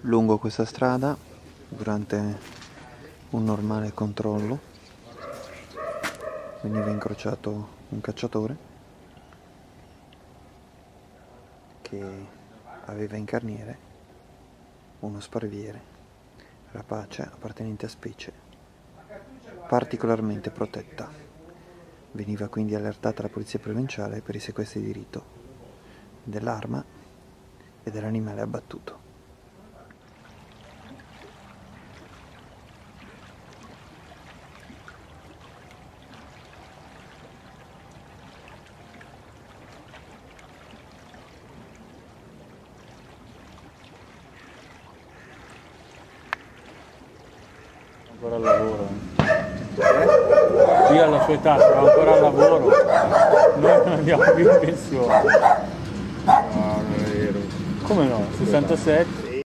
Lungo questa strada, durante un normale controllo, veniva incrociato un cacciatore che aveva in carniere uno sparviere rapace appartenente a specie particolarmente protetta. Veniva quindi allertata la polizia provinciale per i sequestri di rito dell'arma e dell'animale abbattuto. Ancora al lavoro. Qui alla sua età sarà ancora al lavoro. Noi non andiamo più in pensione. No, non è vero. Come no? 67.